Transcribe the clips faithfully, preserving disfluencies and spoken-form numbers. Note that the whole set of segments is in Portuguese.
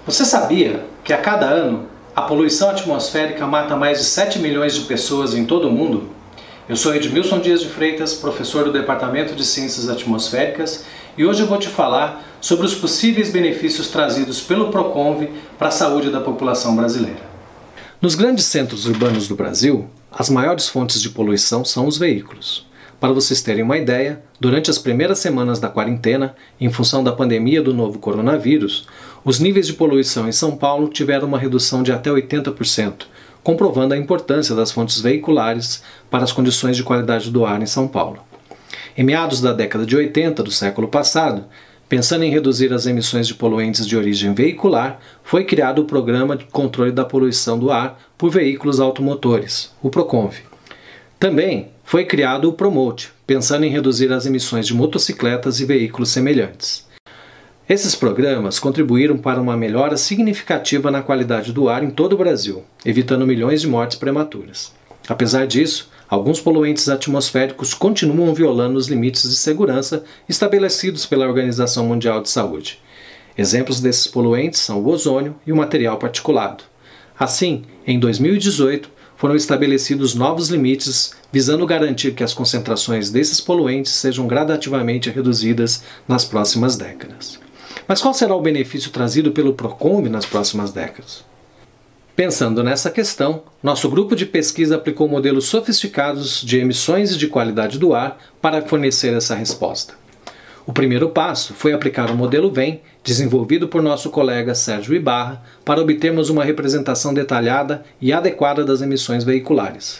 Você sabia que a cada ano a poluição atmosférica mata mais de sete milhões de pessoas em todo o mundo? Eu sou Edmilson Dias de Freitas, professor do Departamento de Ciências Atmosféricas, e hoje eu vou te falar sobre os possíveis benefícios trazidos pelo Proconv para a saúde da população brasileira. Nos grandes centros urbanos do Brasil, as maiores fontes de poluição são os veículos. Para vocês terem uma ideia, durante as primeiras semanas da quarentena, em função da pandemia do novo coronavírus, os níveis de poluição em São Paulo tiveram uma redução de até oitenta por cento, comprovando a importância das fontes veiculares para as condições de qualidade do ar em São Paulo. Em meados da década de oitenta do século passado, pensando em reduzir as emissões de poluentes de origem veicular, foi criado o Programa de Controle da Poluição do Ar por Veículos Automotores, o Proconv. Também foi criado o Promote, pensando em reduzir as emissões de motocicletas e veículos semelhantes. Esses programas contribuíram para uma melhora significativa na qualidade do ar em todo o Brasil, evitando milhões de mortes prematuras. Apesar disso, alguns poluentes atmosféricos continuam violando os limites de segurança estabelecidos pela Organização Mundial de Saúde. Exemplos desses poluentes são o ozônio e o material particulado. Assim, em dois mil e dezoito, foram estabelecidos novos limites visando garantir que as concentrações desses poluentes sejam gradativamente reduzidas nas próximas décadas. Mas qual será o benefício trazido pelo Proconv nas próximas décadas? Pensando nessa questão, nosso grupo de pesquisa aplicou modelos sofisticados de emissões e de qualidade do ar para fornecer essa resposta. O primeiro passo foi aplicar o modelo VEM, desenvolvido por nosso colega Sérgio Ibarra, para obtermos uma representação detalhada e adequada das emissões veiculares.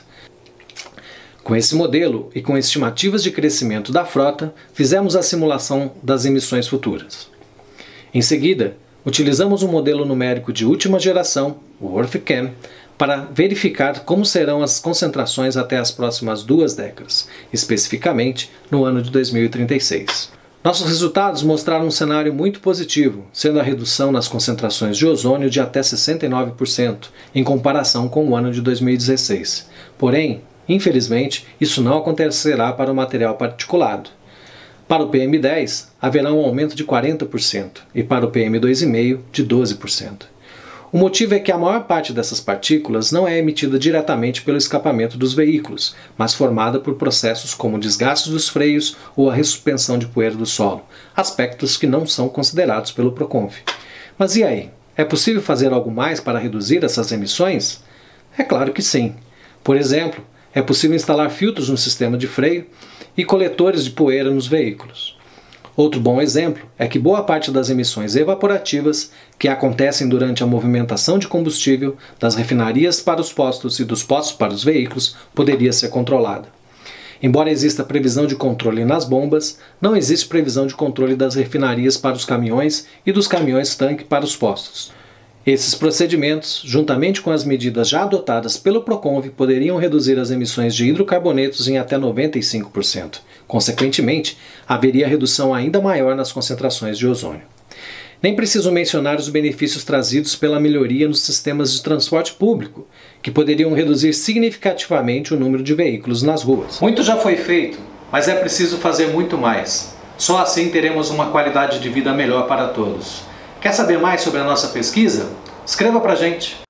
Com esse modelo e com estimativas de crescimento da frota, fizemos a simulação das emissões futuras. Em seguida, utilizamos um modelo numérico de última geração, o EarthCam, para verificar como serão as concentrações até as próximas duas décadas, especificamente no ano de dois mil e trinta e seis. Nossos resultados mostraram um cenário muito positivo, sendo a redução nas concentrações de ozônio de até sessenta e nove por cento, em comparação com o ano de dois mil e dezesseis. Porém, infelizmente, isso não acontecerá para o material particulado. Para o P M dez, haverá um aumento de quarenta por cento e para o P M dois vírgula cinco por cento de doze por cento. O motivo é que a maior parte dessas partículas não é emitida diretamente pelo escapamento dos veículos, mas formada por processos como o desgaste dos freios ou a ressuspensão de poeira do solo, aspectos que não são considerados pelo Proconv. Mas e aí? É possível fazer algo mais para reduzir essas emissões? É claro que sim. Por exemplo, é possível instalar filtros no sistema de freio e coletores de poeira nos veículos. Outro bom exemplo é que boa parte das emissões evaporativas que acontecem durante a movimentação de combustível das refinarias para os postos e dos postos para os veículos poderia ser controlada. Embora exista previsão de controle nas bombas, não existe previsão de controle das refinarias para os caminhões e dos caminhões-tanque para os postos. Esses procedimentos, juntamente com as medidas já adotadas pelo Proconv, poderiam reduzir as emissões de hidrocarbonetos em até noventa e cinco por cento. Consequentemente, haveria redução ainda maior nas concentrações de ozônio. Nem preciso mencionar os benefícios trazidos pela melhoria nos sistemas de transporte público, que poderiam reduzir significativamente o número de veículos nas ruas. Muito já foi feito, mas é preciso fazer muito mais. Só assim teremos uma qualidade de vida melhor para todos. Quer saber mais sobre a nossa pesquisa? Escreva pra gente!